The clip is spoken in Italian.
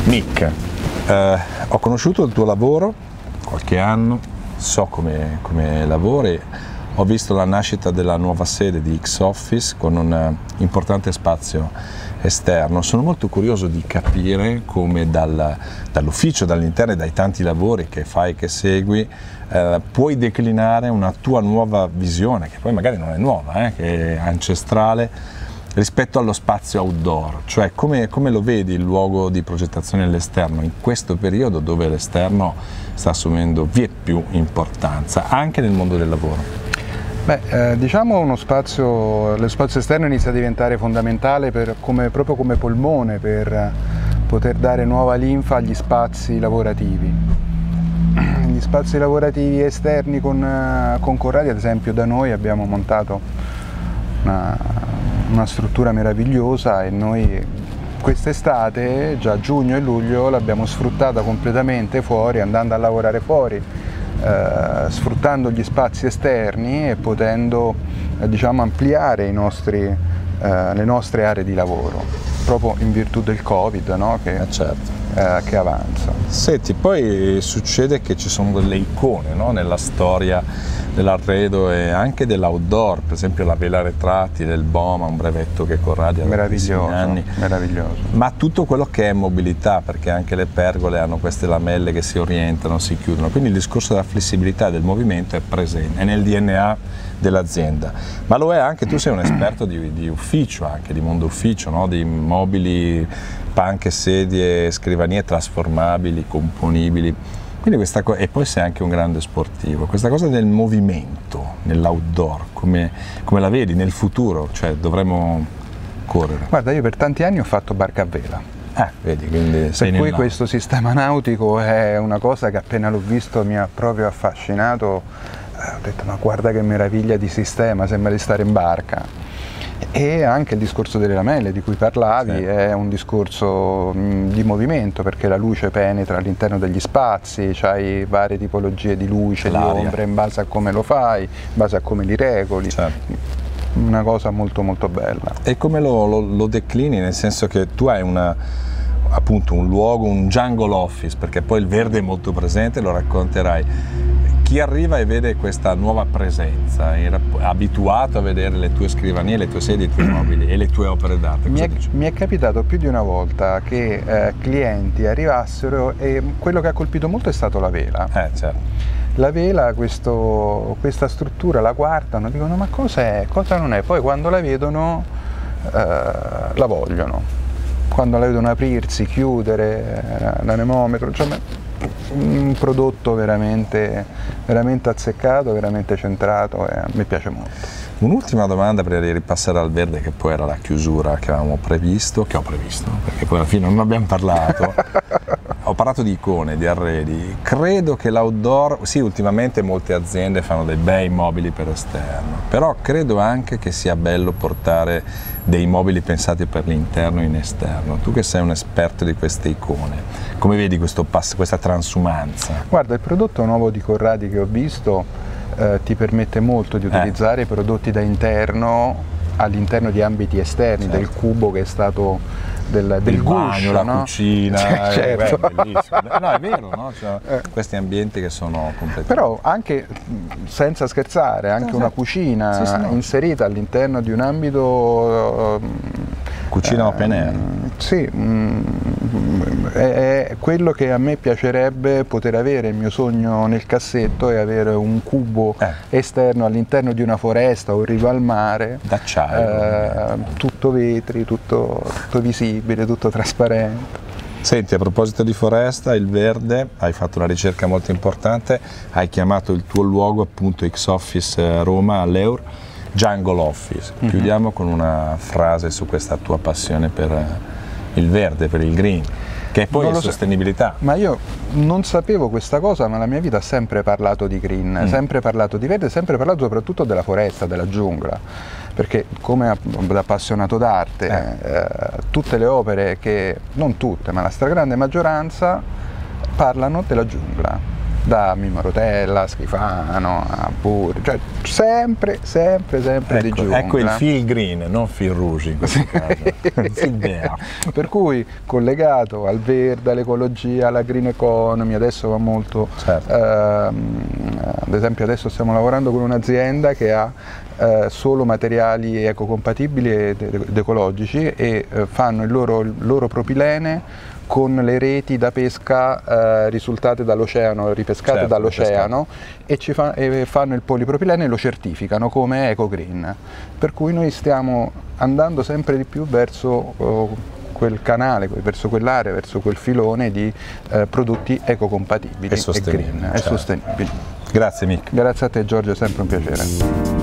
Nick, ho conosciuto il tuo lavoro qualche anno, so come lavori, ho visto la nascita della nuova sede di X-Office con un importante spazio esterno. Sono molto curioso di capire come dall'ufficio, dall'interno e dai tanti lavori che fai, che segui, puoi declinare una tua nuova visione, che poi magari non è nuova, che è ancestrale, rispetto allo spazio outdoor, cioè come lo vedi il luogo di progettazione all'esterno in questo periodo dove l'esterno sta assumendo vieppiù importanza anche nel mondo del lavoro? Beh, diciamo lo spazio esterno inizia a diventare fondamentale proprio come polmone per poter dare nuova linfa agli spazi lavorativi. Gli spazi lavorativi esterni con Corradi, ad esempio da noi abbiamo montato una struttura meravigliosa e noi quest'estate, già a giugno e luglio, l'abbiamo sfruttata completamente fuori, andando a lavorare fuori, sfruttando gli spazi esterni e potendo diciamo, ampliare le nostre aree di lavoro, proprio in virtù del Covid, no? Che avanza. Senti, poi succede che ci sono delle icone, no? Nella storia dell'arredo e anche dell'outdoor, per esempio la vela ritratti del Boma, un brevetto che Corradi ha meraviglioso, anni. Meraviglioso. Ma tutto quello che è mobilità, perché anche le pergole hanno queste lamelle che si orientano, si chiudono, quindi il discorso della flessibilità e del movimento è presente, è nel DNA dell'azienda, ma lo è anche, tu sei un esperto di ufficio, anche di mondo ufficio, no? Di mobili, panche, sedie, scrivanie trasformabili, componibili, quindi e poi sei anche un grande sportivo, questa cosa del movimento nell'outdoor, come la vedi nel futuro, cioè dovremmo correre? Guarda, io per tanti anni ho fatto barca a vela. Vedi, quindi sei per cui questo sistema nautico è una cosa che appena l'ho visto mi ha proprio affascinato, ho detto ma guarda che meraviglia di sistema, sembra di stare in barca. E anche il discorso delle lamelle di cui parlavi, sì, è un discorso di movimento, perché la luce penetra all'interno degli spazi, c'hai varie tipologie di luce, di ombre in base a come lo fai, in base a come li regoli. Certo. Una cosa molto molto bella. E come lo declini? Nel senso che tu hai appunto un luogo, un jungle office, perché poi il verde è molto presente, lo racconterai. Chi arriva e vede questa nuova presenza, è abituato a vedere le tue scrivanie, le tue sedie, i tuoi mobili e le tue opere d'arte. Mi è capitato più di una volta che clienti arrivassero e quello che ha colpito molto è stato la vela. Certo. La vela, questa struttura la guardano, dicono ma cos'è, cosa non è, poi quando la vedono la vogliono, quando la vedono aprirsi, chiudere, l'anemometro, cioè, un prodotto veramente azzeccato, veramente centrato e a me piace molto. Un'ultima domanda prima di ripassare al verde, che poi era la chiusura che avevamo previsto, perché poi alla fine non abbiamo parlato. Ho parlato di icone, di arredi, credo che l'outdoor, sì, ultimamente molte aziende fanno dei bei mobili per esterno, però credo anche che sia bello portare dei mobili pensati per l'interno in esterno. Tu che sei un esperto di queste icone, come vedi questa transumanza? Guarda, il prodotto nuovo di Corradi che ho visto ti permette molto di utilizzare i prodotti da interno all'interno di ambiti esterni, certo, del cubo che è stato del bagno, la cucina, certo. Bellissimo. No, è vero, no? Cioè, questi ambienti che sono completamente... Però anche, senza scherzare, anche una cucina inserita all'interno di un ambito... Cucina open air. Sì, è quello che a me piacerebbe poter avere, il mio sogno nel cassetto è avere un cubo esterno all'interno di una foresta o in riva al mare, d'acciaio, tutto vetri, tutto visibile, tutto trasparente. Senti, a proposito di foresta, il verde, hai fatto una ricerca molto importante, hai chiamato il tuo luogo appunto X-Office Roma all'Eur Jungle Office. Chiudiamo con una frase su questa tua passione per il verde, per il green, che poi è sostenibilità. Ma io non sapevo questa cosa, ma la mia vita ha sempre parlato di green, sempre parlato di verde, sempre parlato soprattutto della foresta, della giungla, perché come appassionato d'arte, tutte le opere non tutte, ma la stragrande maggioranza parlano della giungla. da Mimmo Rotella, Schifano, a Burri, cioè sempre di giungla. Ecco il fil green, non fil rouge in questo caso. Fil vert. Per cui collegato al verde, all'ecologia, alla green economy, adesso va molto, Certo. ad esempio adesso stiamo lavorando con un'azienda che ha solo materiali ecocompatibili ed ecologici e fanno il loro propilene con le reti da pesca risultate dall'oceano, ripescate Certo, dall'oceano, e fanno il polipropilene e lo certificano come eco green. Per cui noi stiamo andando sempre di più verso quel canale, verso quell'area, verso quel filone di prodotti ecocompatibili E sostenibili, green, certo. e sostenibili. Grazie Mick. Grazie a te Giorgio, è sempre un piacere.